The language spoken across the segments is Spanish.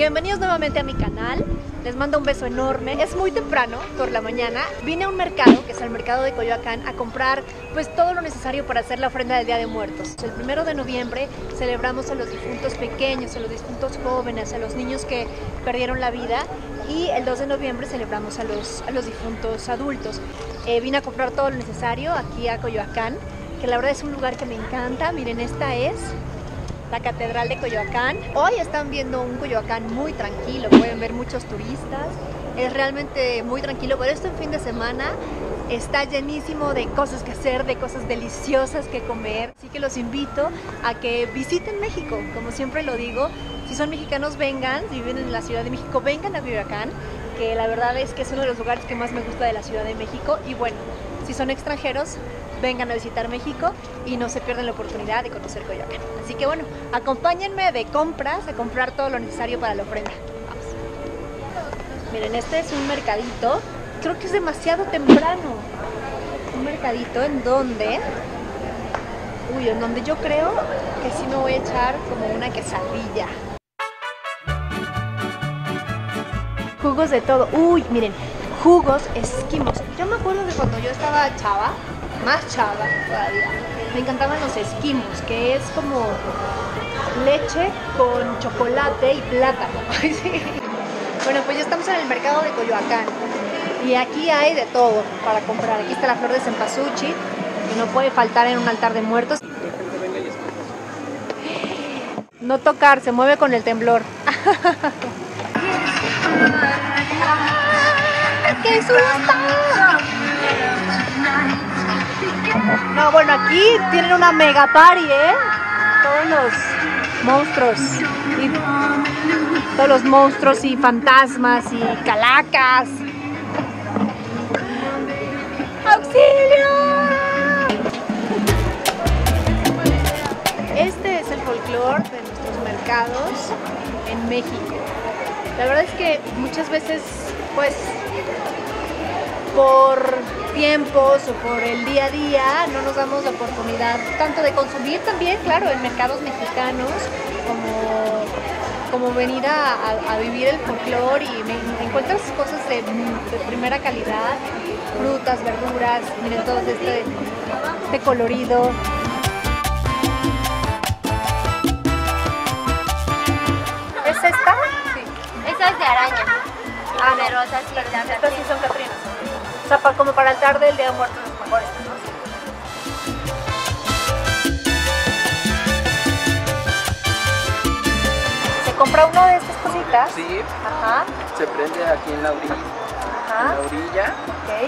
Bienvenidos nuevamente a mi canal, les mando un beso enorme. Es muy temprano, por la mañana, vine a un mercado, que es el mercado de Coyoacán, a comprar pues todo lo necesario para hacer la ofrenda del Día de Muertos. El 1 de noviembre celebramos a los difuntos pequeños, a los difuntos jóvenes, a los niños que perdieron la vida, y el 2 de noviembre celebramos a los difuntos adultos. Vine a comprar todo lo necesario aquí a Coyoacán, que la verdad es un lugar que me encanta. Miren, esta es la Catedral de Coyoacán. Hoy están viendo un Coyoacán muy tranquilo, pueden ver muchos turistas, es realmente muy tranquilo, pero esto en fin de semana está llenísimo de cosas que hacer, de cosas deliciosas que comer, así que los invito a que visiten México, como siempre lo digo. Si son mexicanos, vengan, si viven en la Ciudad de México, vengan a Coyoacán, que la verdad es que es uno de los lugares que más me gusta de la Ciudad de México. Y bueno, si son extranjeros, vengan a visitar México y no se pierdan la oportunidad de conocer Coyoacán. Así que bueno, acompáñenme de compras a comprar todo lo necesario para la ofrenda. Vamos. Miren, este es un mercadito, creo que es demasiado temprano. Un mercadito en donde yo creo que sí me voy a echar como una quesadilla. Jugos de todo. Uy, miren, jugos esquimos. Yo me acuerdo de cuando yo estaba chava, más chava todavía, me encantaban los esquimos, que es como leche con chocolate y plátano. Bueno, pues ya estamos en el mercado de Coyoacán y aquí hay de todo para comprar. Aquí está la flor de cempasúchil, que no puede faltar en un altar de muertos. No tocar, se mueve con el temblor. ¡Qué susto! No, bueno, aquí tienen una mega party, Todos los monstruos y fantasmas y calacas. ¡Auxilio! Este es el folclore de nuestros mercados en México. La verdad es que muchas veces, pues, por tiempos o por el día a día, no nos damos la oportunidad tanto de consumir también, claro, en mercados mexicanos, como venir a vivir el folclore, y encuentras cosas de primera calidad, frutas, verduras, miren todo este colorido. ¿Es esta? Sí. Esa es de araña. Ah, no. Pero esas sí, Estas sí son catrinas. O sea, como para el altar del Día de Muertos, los mejores, ¿no? Se compra uno de estas cositas. Sí. Ajá. Se prende aquí en la orilla. Ajá. En la orilla. Ok.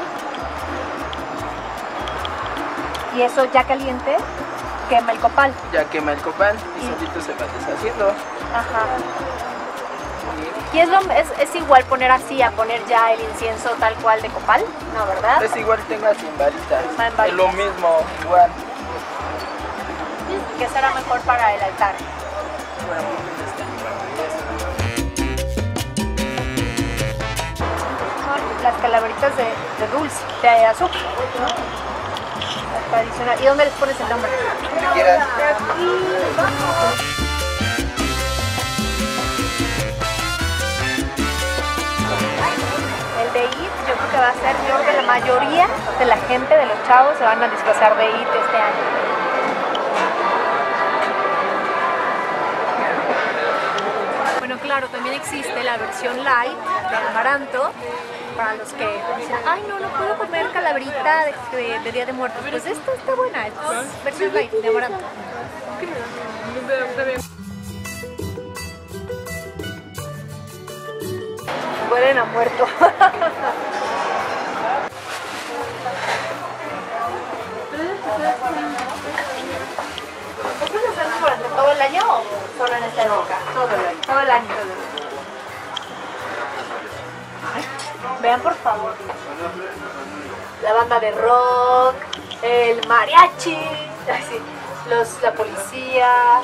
Y eso ya caliente quema el copal. Ya quema el copal y solito se va deshaciendo. Ajá. ¿Y es igual poner así a poner ya el incienso tal cual de copal? No, ¿verdad? Es igual, tenga sin varitas. En varitas. Es lo mismo, igual. ¿Qué será mejor para el altar? Las calaveritas de dulce, de azúcar, ¿no? Las tradicionales. ¿Y dónde les pones el nombre? Como quieras. El de It, yo creo que va a ser, yo creo que la mayoría de la gente, de los chavos, se van a disfrazar de It este año. Bueno, claro, también existe la versión light de amaranto, para los que dicen, ay, no puedo comer calaverita de Día de Muertos. Pues esta está buena, es versión light de amaranto. Huelen a muerto. ¿Esto se hace durante todo el año o solo en esta época? Todo el año. Todo el año. Vean, por favor, la banda de rock, el mariachi, así, la policía.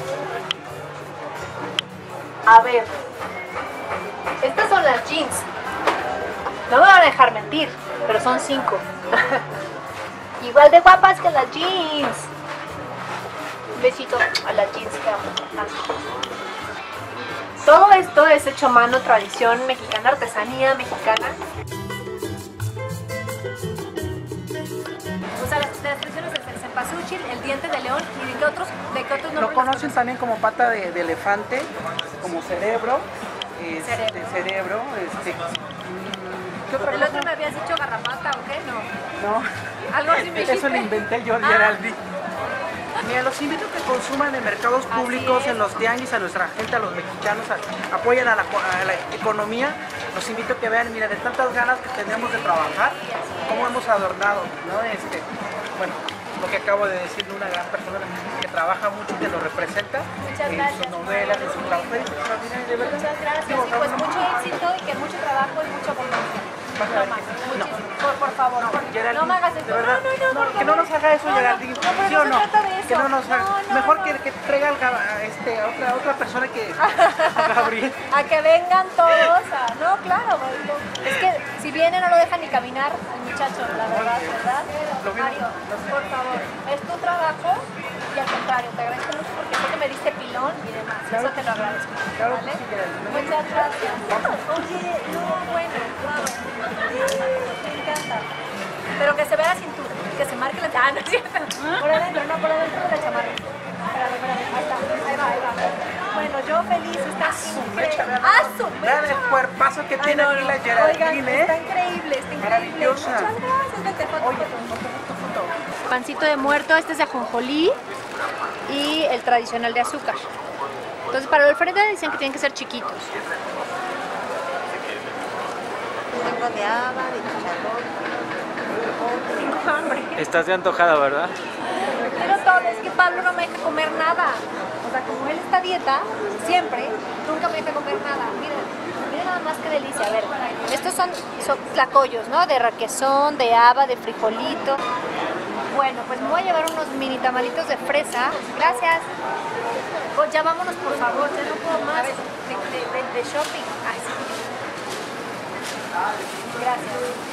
A ver, estas son las jeans. No me van a dejar mentir, pero son 5. Igual de guapas que las jeans. Un besito a las jeans que amo. Todo esto es hecho a mano, tradición mexicana, artesanía mexicana. O sea, las tradiciones es el cempasúchil, el diente de león y de qué otros nombres. Lo conocen también como pata de elefante, como cerebro. Cerebro. ¿Qué otra El cosa? otro me habías dicho garrapata o qué, no. No, Algo así me dijiste. eso lo inventé yo, Geraldine. Mira, los invito a que consuman en mercados públicos, en los tianguis, a nuestra gente, a los mexicanos, apoyen a la economía. Los invito a que vean, mira, de tantas ganas que tenemos de trabajar, cómo hemos adornado, ¿no? Bueno, lo que acabo de decir de una gran persona que trabaja mucho y que lo representa en sus novelas, en su trabajo. De verdad. Muchas gracias. Y pues mucho éxito y que mucho trabajo y mucha abundancia. No más. Por favor, no me hagas esto. De verdad, que no nos haga eso, Geraldine. ¿Sí o no? Que no nos haga. Mejor que traiga a otra persona que a Gabriel. A que vengan todos. No, claro. Es que si viene no lo dejan ni caminar el muchacho, la verdad, ¿verdad? Mario, por favor, es tu trabajo y al contrario, te agradezco mucho porque sé que me diste pilón y demás. Eso te lo agradezco. ¿Vale? Muchas gracias. Oye, no, bueno, bravo. Me encanta. Pero que se vea la cintura, que se marque la... Ah, no es cierto. Por adentro, no, por adentro de la chamarra. Espérame, ahí está, ahí va. Bueno, yo feliz, está increíble. ¡Ah, su Vean el cuerpazo que tiene aquí la Geraldine, ¿eh? Está increíble, Maravillosa. Muchas gracias, vete, foto. Pancito de muerto, este es de ajonjolí y el tradicional de azúcar. Entonces para la ofrenda dicen que tienen que ser chiquitos. Tengo de haba, de chicharrón. Tengo hambre. Estás de antojada, ¿verdad? Pero todo, es que Pablo no me deja comer nada. O sea, como él está a dieta, siempre, nunca me deja comer nada. Miren nada más que delicia. A ver, estos son tlacoyos, ¿no? De requesón, de haba, de frijolito. Bueno, pues me voy a llevar unos mini tamalitos de fresa. Gracias. Pues ya vámonos, por favor, ya no puedo más de shopping. Ay, sí. Gracias.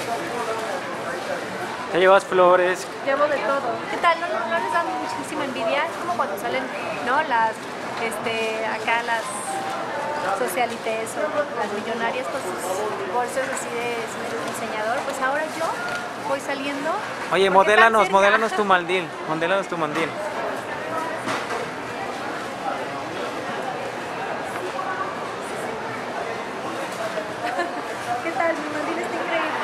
Te llevas flores. Llevo de todo. ¿Qué tal? ¿No les da muchísima envidia? Es como cuando salen, ¿no? Acá las socialites o las millonarias con sus bolsas así de su diseñador. Pues ahora yo voy saliendo. Oye, modélanos tu mandil. Modélanos tu mandil. ¿Qué tal? Mi mandil está increíble.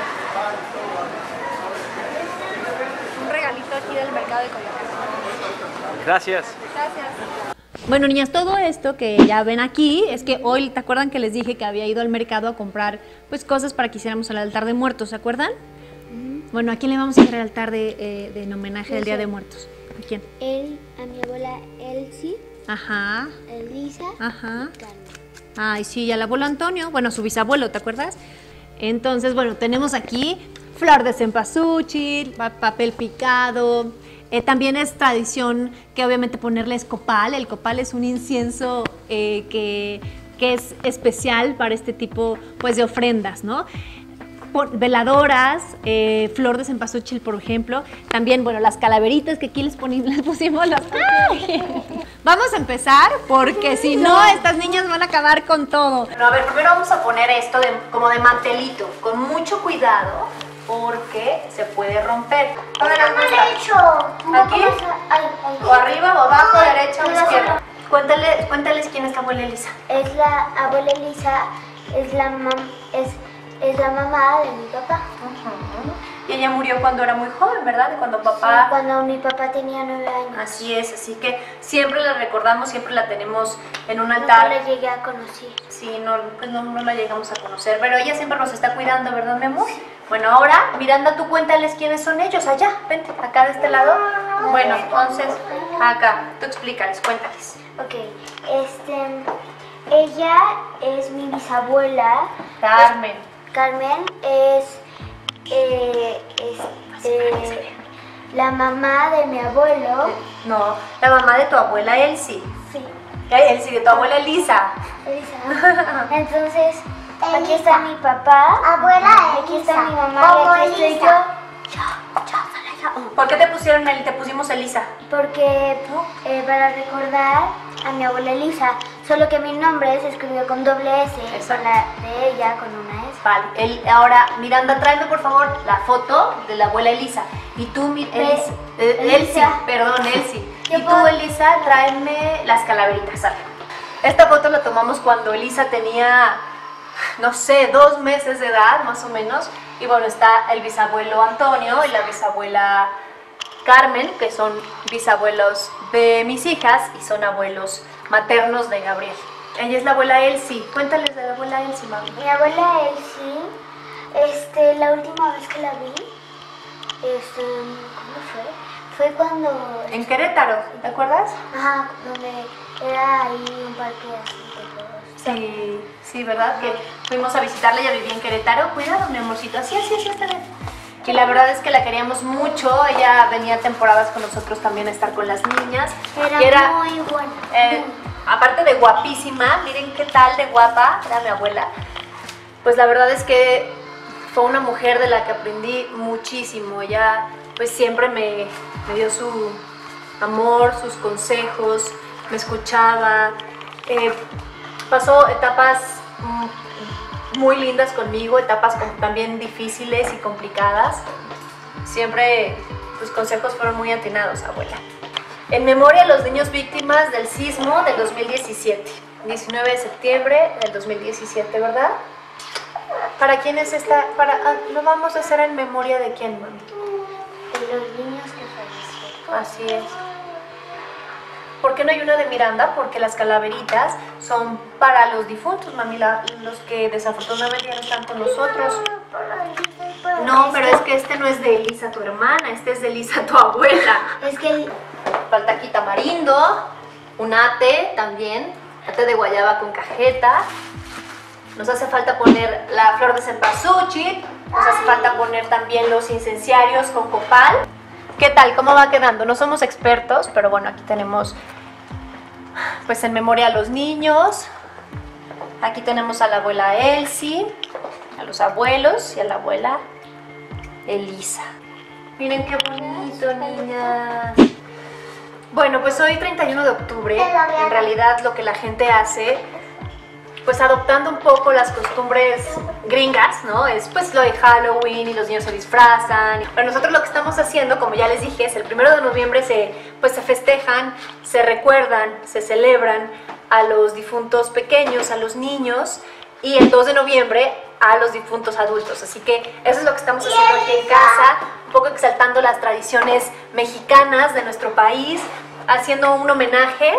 Un regalito aquí del mercado de Coyoacán. Gracias. Gracias. Bueno, niñas, todo esto que ya ven aquí es que hoy, ¿te acuerdan que les dije que había ido al mercado a comprar pues cosas para que hiciéramos el altar de muertos? ¿Se acuerdan? Bueno, ¿a quién le vamos a hacer el altar en homenaje del Día de Muertos? ¿A quién? A mi abuela Elsie, Ajá. Elisa Ajá. y Carmen. Ay, sí, y al abuelo Antonio, bueno, su bisabuelo, ¿te acuerdas? Entonces, bueno, tenemos aquí flor de cempasúchil, papel picado. También es tradición que obviamente ponerles copal. El copal es un incienso que es especial para este tipo pues, de ofrendas, ¿no? Veladoras, flor de cempasúchil, por ejemplo. También, bueno, las calaveritas que aquí les pusimos las... Vamos a empezar porque si no, estas niñas van a acabar con todo. No, a ver, primero vamos a poner esto como de mantelito, con mucho cuidado, porque se puede romper. ¿Dónde las muestras? ¿Aquí? ¿O arriba, o abajo, derecha o izquierda? Cuéntales quién es la abuela Elisa. Es la abuela Elisa, es la mamá de mi papá. Y ella murió cuando era muy joven, ¿verdad? Cuando papá... Sí, cuando mi papá tenía 9 años. Así es, así que siempre la recordamos, siempre la tenemos en un altar. No la llegué a conocer. Sí, no la llegamos a conocer, pero ella siempre nos está cuidando, ¿verdad, mi amor? Bueno, ahora, Miranda, tú cuéntales quiénes son ellos, allá, vente, acá de este lado. Bueno, entonces, acá, tú explícales, cuéntales. Ok, ella es mi bisabuela. Carmen. Carmen es la mamá de mi abuelo. No, la mamá de tu abuela Elsie. Sí. Elsie, de tu abuela Elisa. Elisa. Entonces, aquí está mi papá. Abuela Aquí está Elisa. mi mamá. Y aquí estoy yo. Chao, chao, ¿Por qué te pusimos Elisa? Porque para recordar a mi abuela Elisa, solo que mi nombre se escribió con doble S, con la de ella con una S. Vale, ahora Miranda, tráeme por favor la foto de la abuela Elisa. Y tú, Elsie. Y tú, Elisa, tráeme las calaveritas. ¿Sale? Esta foto la tomamos cuando Elisa tenía, no sé, 2 meses de edad, más o menos. Y bueno, está el bisabuelo Antonio y la bisabuela Carmen, que son bisabuelos de mis hijas y son abuelos maternos de Gabriel. Ella es la abuela Elsie. Cuéntales de la abuela Elsie, mami. Mi abuela Elsie, la última vez que la vi, ¿cuándo fue? Fue cuando... En Querétaro, ¿te acuerdas? Ajá, donde era ahí un parque así. Sí, ¿verdad? Que fuimos a visitarla, ella vivía en Querétaro. Cuidado, mi amorcito, así, está bien. Y la verdad es que la queríamos mucho, ella venía temporadas con nosotros también a estar con las niñas. Era muy buena. Aparte de guapísima, miren qué tal de guapa era mi abuela. Pues la verdad es que fue una mujer de la que aprendí muchísimo. Ella pues siempre me dio su amor, sus consejos, me escuchaba. Pasó etapas muy lindas conmigo, etapas también difíciles y complicadas. Siempre tus consejos fueron muy atinados, abuela. En memoria a los niños víctimas del sismo del 2017, 19 de septiembre del 2017, ¿verdad? ¿Para quién es esta? ¿Lo vamos a hacer en memoria de quién, mami? De los niños que fallecieron. Así es. ¿Por qué no hay una de Miranda? Porque las calaveritas son para los difuntos, mami, los que desafortunadamente ya no están con nosotros. No, pero es que este no es de Elisa, tu hermana, este es de Elisa, tu abuela. Es que... Falta aquí tamarindo, un ate también, ate de guayaba con cajeta. Nos hace falta poner la flor de cempasúchil, nos hace falta poner también los incenciarios con copal. ¿Qué tal? ¿Cómo va quedando? No somos expertos, pero bueno, aquí tenemos pues en memoria a los niños. Aquí tenemos a la abuela Elsie, a los abuelos y a la abuela Elisa. Miren qué bonito, niñas. Bueno, pues hoy 31 de octubre, en realidad lo que la gente hace, pues adoptando un poco las costumbres gringas, ¿no? Es pues lo de Halloween y los niños se disfrazan. Pero nosotros lo que estamos haciendo, como ya les dije, es el 1 de noviembre se festejan, se recuerdan, se celebran a los difuntos pequeños, a los niños, y el 2 de noviembre a los difuntos adultos. Así que eso es lo que estamos haciendo aquí en casa, un poco exaltando las tradiciones mexicanas de nuestro país, haciendo un homenaje.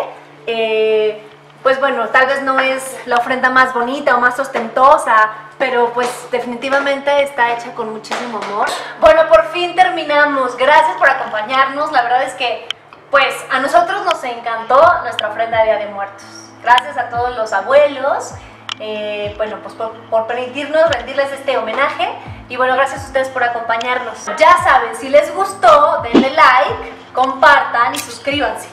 Pues bueno, tal vez no es la ofrenda más bonita o más ostentosa, pero pues definitivamente está hecha con muchísimo amor. Bueno, por fin terminamos. Gracias por acompañarnos. La verdad es que pues a nosotros nos encantó nuestra ofrenda de Día de Muertos. Gracias a todos los abuelos, bueno, pues por permitirnos rendirles este homenaje. Y bueno, gracias a ustedes por acompañarnos. Ya saben, si les gustó, denle like, compartan y suscríbanse.